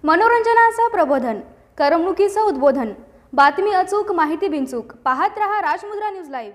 मनोरंजनाचं प्रबोधन, करमणुकीचं उद्बोधन, बातमी अचूक, माहिती बिनचूक. पाहत रहा राजमुद्रा न्यूज लाईव्ह.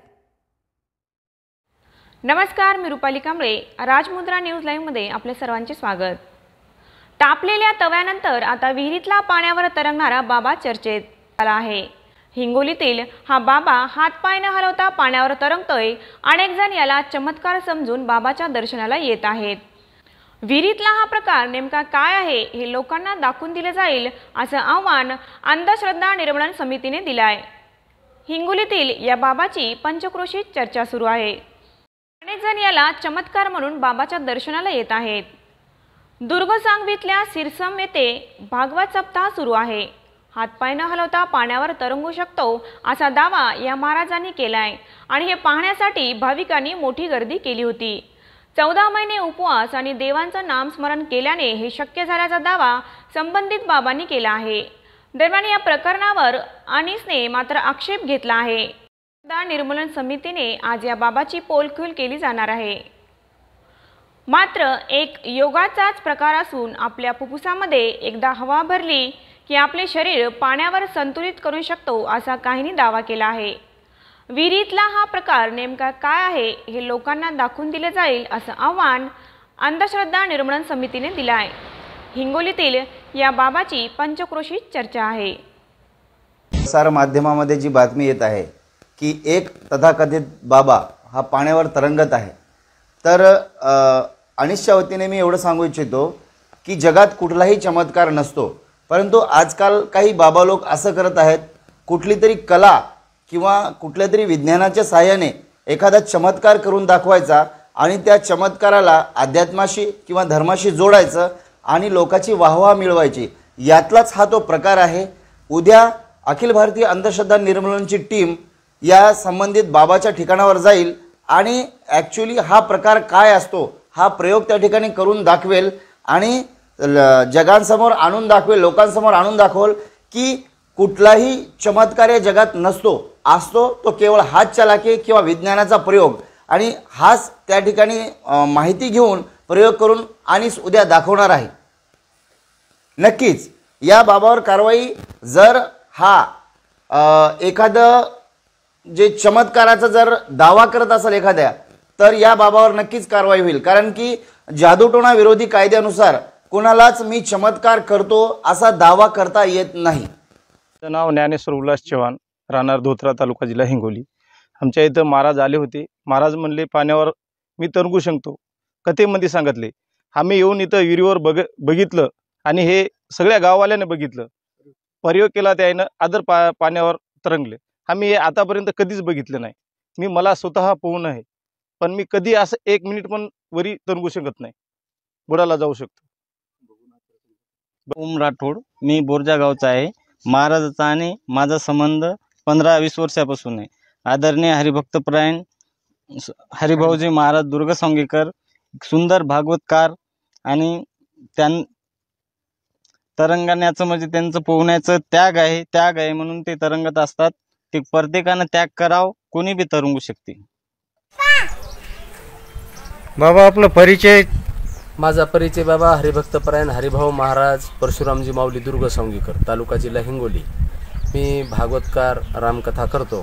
नमस्कार, मी रुपाली कांबळे. राजमुद्रा न्यूज लाईव्ह मध्ये आपले सर्वांचे स्वागत. तापलेल्या तव्यानंतर आता विहिरीतला पाण्यावर तरंगणारा बाबा चर्चेत आला आहे. हिंगोलीतील हा बाबा हातपाय न हलवता पाण्यावर तरंगतोय. अनेक जण याला चमत्कार समजून बाबाच्या दर्शनाला येत आहेत. विहिरीतला हा प्रकार नेमका काय आहे हे लोकांना दाखवून दिले जाईल असं आव्हान अंधश्रद्धा निर्मूलन समितीने दिले आहे. हिंगोलीतील या बाबाची पंचक्रोशीत चर्चा सुरू आहे. अनेक जण याला चमत्कार म्हणून बाबाच्या दर्शनाला येत आहेत. दुर्गसांगवीतल्या सिरसम येथे भागवत सप्ताह सुरू आहे. हातपाय न हलवता पाण्यावर तरंगू शकतो असा दावा या महाराजांनी केलाय आणि हे पाहण्यासाठी भाविकांनी मोठी गर्दी केली होती. 14 महिने उपवास आणि देवांचं नामस्मरण केल्याने हे शक्य झाल्याचा दावा संबंधित बाबांनी केला आहे. दरम्यान या प्रकरणावर अनीसने मात्र आक्षेप घेतला आहे. निर्मूलन समितीने आज या बाबाची पोलखोल केली जाणार आहे. मात्र एक योगाचाच प्रकार असून आपल्या फुफ्फुसामध्ये एकदा हवा भरली की आपले शरीर पाण्यावर संतुलित करू शकतो असा काहींनी दावा केला आहे. विहिरीतला हा प्रकार नेमका काय आहे हे लोकांना दाखवून दिले जाईल असं आव्हान अंधश्रद्धा निर्मूलन समितीने दिलं आहे. हिंगोलीतील या बाबाची पंचक्रोशीत चर्चा आहे. सार माध्यमामध्ये जी बातमी येत आहे की एक तथाकथित बाबा हा पाण्यावर तरंगत आहे, तर अनिशच्या वतीने मी एवढं सांगू इच्छितो की जगात कुठलाही चमत्कार नसतो, परंतु आजकाल काही बाबा लोक असं करत आहेत, कुठली तरी कला किंवा कुठल्या तरी विज्ञानाच्या सहाय्याने एखादा चमत्कार करून दाखवायचा आणि त्या चमत्काराला अध्यात्माशी किंवा धर्माशी जोडायचं आणि लोकांची वाहवा मिळवायची. यातलाच हा तो प्रकार आहे. उद्या अखिल भारतीय अंधश्रद्धा निर्मूलनची टीम या संबंधित बाबाच्या ठिकाणावर जाईल आणि ॲक्च्युली हा प्रकार काय असतो हा प्रयोग त्या ठिकाणी करून दाखवेल आणि जगांसमोर आणून दाखवेल, लोकांसमोर आणून दाखवेल की कुठलाही चमत्कार या जगात नसतो, असतो तो केवळ हात चालाकी किंवा विज्ञानाचा प्रयोग. आणि हाच त्या ठिकाणी माहिती घेऊन प्रयोग करून आणि उद्या दाखवणार आहे. नक्कीच या बाबावर कारवाई, जर हा एखादं जे चमत्काराचा जर दावा करत असेल एखाद्या, तर या बाबावर नक्कीच कारवाई होईल. कारण की जादूटोणा विरोधी कायद्यानुसार कोणालाच मी चमत्कार करतो असा दावा करता येत नाही. नाव ज्ञानेश्वर उल्हास चव्हाण, राहणार धोत्रा, तालुका, जिल्हा हिंगोली. आमच्या इथं महाराज आले होते. महाराज म्हणले पाण्यावर मी तरंगू शकतो. कथेमध्ये सांगितले. आम्ही येऊन इथं विहिरीवर बघितलं आणि हे सगळ्या गाववाल्याने बघितलं. प्रयोग केला, त्यानं आदर पाण्यावर तरंगले. आम्ही हे आतापर्यंत कधीच बघितलं नाही. मला स्वतः पोहणं आहे, पण मी कधी असं 1 मिनिट पण वरी तरंगू शकत नाही. बुडाला जाऊ शकतो. ओम राठोड, मी बोरजा गावचा आहे. महाराजाचा आणि माझा संबंध 15-20 वर्षापासून आहे. आदरणीय हरिभक्तपरायण हरिभाऊजी महाराज दुर्गसांगीकर सुंदर भागवतकार आणि तरंगण्याचं म्हणजे त्यांचं पोहण्याचं त्याग आहे म्हणून ते तरंगत असतात. ते प्रत्येकानं त्याग कराव, कोणी बी तरंगू शकते. बाबा आपला परिचय? माझा परिचय बाबा हरिभक्तपरायण हरिभाऊ महाराज परशुरामजी माऊली दुर्गसांगीकर, तालुका, जिल्हा हिंगोली. मी भागवतकार, रामकथा करतो.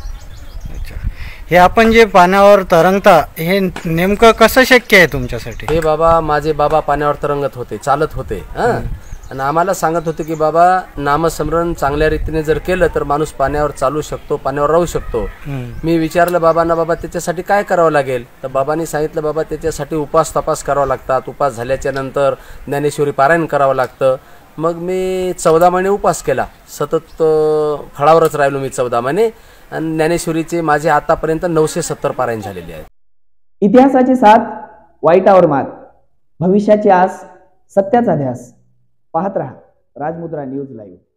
हे आपण जे पाण्यावर तरंगता हे नेमकं कसं शक्य आहे तुमच्यासाठी? हे बाबा माझे बाबा पाण्यावर तरंगत होते, चालत होते आणि आम्हाला सांगत होते की बाबा नामस्मरण चांगल्या रीतीने जर केलं तर माणूस पाण्यावर चालू शकतो, पाण्यावर राहू शकतो. मी विचारलं बाबांना, बाबा त्याच्यासाठी काय करावं लागेल? तर बाबांनी सांगितलं, बाबा त्याच्यासाठी उपास तपास करावा लागतात. उपास झाल्याच्या नंतर ज्ञानेश्वरी पारायण करावं लागतं. मग मी 14 महिने उपास केला. सतत फळावरच राहिलो मी 14 महिने आणि ज्ञानेश्वरीचे माझे आतापर्यंत 970 पारायण झालेले आहेत. इतिहासाची साथ, वाईटावर मात, भविष्याची आस, सत्याचा ध्यास. पाहत रहा राजमुद्रा न्यूज लाईव्ह.